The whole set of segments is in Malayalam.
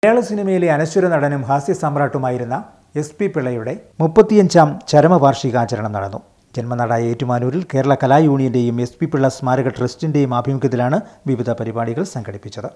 മലയാള സിനിമയിലെ അനശ്വര നടനും ഹാസ്യ സമ്രാട്ടുമായിരുന്ന SP പിള്ളയുടെ 35ാം ചരമവാർഷികാചരണം നടന്നു. ജന്മനാടായ ഏറ്റുമാനൂരിൽ കേരള കലാ യൂണിയന്റെയും SP പിള്ള സ്മാരക ട്രസ്റ്റിന്റെയും ആഭിമുഖ്യത്തിലാണ് വിവിധ പരിപാടികൾ സംഘടിപ്പിച്ചത്.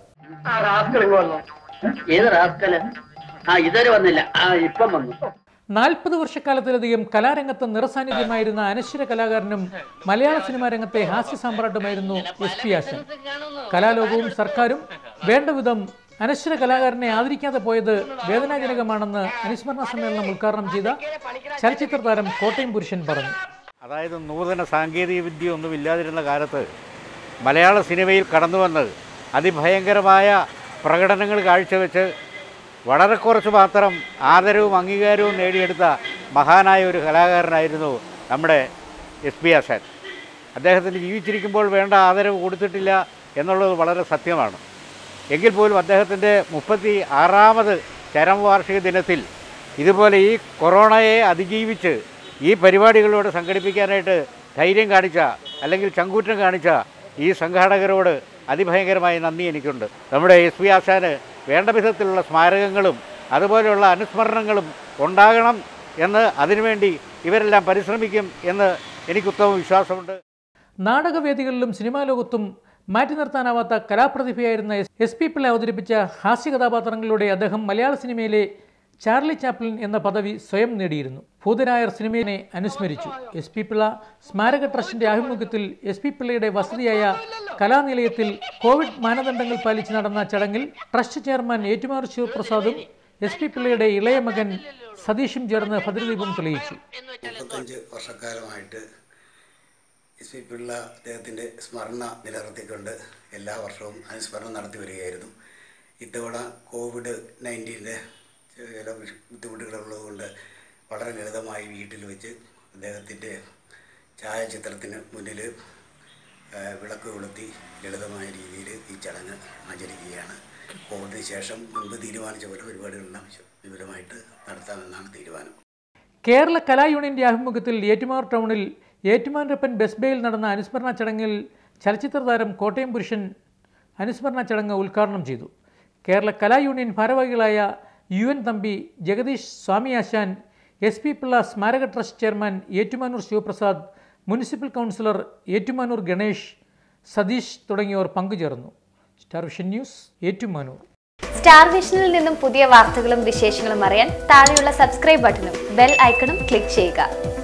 40 വർഷക്കാലത്തിലധികം കലാരംഗത്ത് നിറസാന്നിധ്യമായിരുന്ന അനശ്വര കലാകാരനും മലയാള സിനിമാ രംഗത്തെ ഹാസ്യ സമ്രാട്ടുമായിരുന്നു SP ആശാൻ. കലാലോകവും സർക്കാരും വേണ്ടവിധം അനശ്വര കലാകാരനെ ആദരിക്കാതെ പോയത് വേദനാജനകമാണെന്ന് അനുസ്മരണ സമ്മേളനം ഉദ്ഘാടനം ചെയ്ത ചലച്ചിത്ര താരം കോട്ടയം പുരുഷൻ പറഞ്ഞു. അതായത് നൂതന സാങ്കേതിക വിദ്യ ഒന്നും ഇല്ലാതിരുന്ന കാലത്ത് മലയാള സിനിമയിൽ കടന്നുവന്ന് അതിഭയങ്കരമായ പ്രകടനങ്ങൾ കാഴ്ചവെച്ച് വളരെ കുറച്ച് മാത്രം ആദരവും അംഗീകാരവും നേടിയെടുത്ത മഹാനായ ഒരു കലാകാരനായിരുന്നു നമ്മുടെ SP ആശാൻ. അദ്ദേഹത്തിന് ജീവിച്ചിരിക്കുമ്പോൾ വേണ്ട ആദരവ് കൊടുത്തിട്ടില്ല എന്നുള്ളത് വളരെ സത്യമാണ്. എങ്കിൽ പോലും അദ്ദേഹത്തിൻ്റെ 36ാമത് ചരമവാർഷിക ദിനത്തിൽ ഇതുപോലെ ഈ കൊറോണയെ അതിജീവിച്ച് ഈ പരിപാടികളോട് സംഘടിപ്പിക്കാനായിട്ട് ധൈര്യം കാണിച്ച അല്ലെങ്കിൽ ചങ്കൂറ്റം കാണിച്ച ഈ സംഘാടകരോട് അതിഭയങ്കരമായ നന്ദി എനിക്കുണ്ട്. നമ്മുടെ SP ആശാന് വേണ്ട വിധത്തിലുള്ള സ്മാരകങ്ങളും അതുപോലെയുള്ള അനുസ്മരണങ്ങളും ഉണ്ടാകണം എന്ന് അതിനുവേണ്ടി ഇവരെല്ലാം പരിശ്രമിക്കും എന്ന് എനിക്ക് ഉത്തമ വിശ്വാസമുണ്ട്. നാടകവേദികളിലും സിനിമാ ലോകത്തും മാറ്റി നിർത്താനാവാത്ത കലാപ്രതിഭയായിരുന്ന SP പിള്ള അവതരിപ്പിച്ച ഹാസ്യ കഥാപാത്രങ്ങളിലൂടെ അദ്ദേഹം മലയാള സിനിമയിലെ ചാർലി ചാപ്ലിൻ എന്ന പദവി സ്വയം നേടിയിരുന്നു. ഭൂതനായർ സിനിമയെ അനുസ്മരിച്ചു. SP പിള്ള സ്മാരക ട്രസ്റ്റിന്റെ ആഭിമുഖ്യത്തിൽ SP പിള്ളയുടെ വസതിയായ കലാനിലയത്തിൽ കോവിഡ് മാനദണ്ഡങ്ങൾ പാലിച്ച് നടന്ന ചടങ്ങിൽ ട്രസ്റ്റ് ചെയർമാൻ ഏറ്റുമാനൂർ ശിവപ്രസാദും SP പിള്ളയുടെ ഇളയ മകൻ സതീഷും ചേർന്ന് ഭദ്രദീപം തെളിയിച്ചു. 35 വർഷക്കാലമായിട്ട് SP പിള്ള അദ്ദേഹത്തിൻ്റെ സ്മരണ നിലനിർത്തിക്കൊണ്ട് എല്ലാ വർഷവും അനുസ്മരണം നടത്തി വരികയായിരുന്നു. ഇത്തവണ COVID-19 ചില ബുദ്ധിമുട്ടുകളുള്ളതുകൊണ്ട് വളരെ ലളിതമായി വീട്ടിൽ വെച്ച് അദ്ദേഹത്തിൻ്റെ ഛായാചിത്രത്തിന് മുന്നിൽ വിളക്ക് കൊളുത്തി ലളിതമായ രീതിയിൽ ഈ ചടങ്ങ് ആചരിക്കുകയാണ്. കോവിഡിന് ശേഷം മുൻപ് തീരുമാനിച്ച പോലെ പരിപാടികളെല്ലാം വിപുലമായിട്ട് നടത്താമെന്നാണ് തീരുമാനം. കേരള കലാ യൂണിയന്റെ ആഭിമുഖ്യത്തിൽ ഏറ്റുമാനൂർ ടൗണിൽ ഏറ്റുമാനൂരപ്പൻ ബസ് ബേയിൽ നടന്ന അനുസ്മരണ ചടങ്ങിൽ ചലച്ചിത്ര താരം കോട്ടയം പുരുഷൻ അനുസ്മരണ ചടങ്ങ് ഉദ്ഘാടനം ചെയ്തു. കേരള കലാ യൂണിയൻ ഭാരവാഹികളായ UN തമ്പി, ജഗദീഷ്, സ്വാമി ആശാൻ, SP പിള്ള സ്മാരക trust chairman Ettumanoor Sivaprasad, municipal councillor Ettumanoor Ganesh, Satheesh തുടങ്ങിയവർ പങ്കുചേർന്നു. Star vision news, Ettumanoor. Star വിഷനിൽ നിന്നും പുതിയ വാർത്തകളും വിശേഷങ്ങളും അറിയാൻ താഴെയുള്ള സബ്സ്ക്രൈബ് ബട്ടണും ബെൽ ഐക്കണും ക്ലിക്ക് ചെയ്യുക.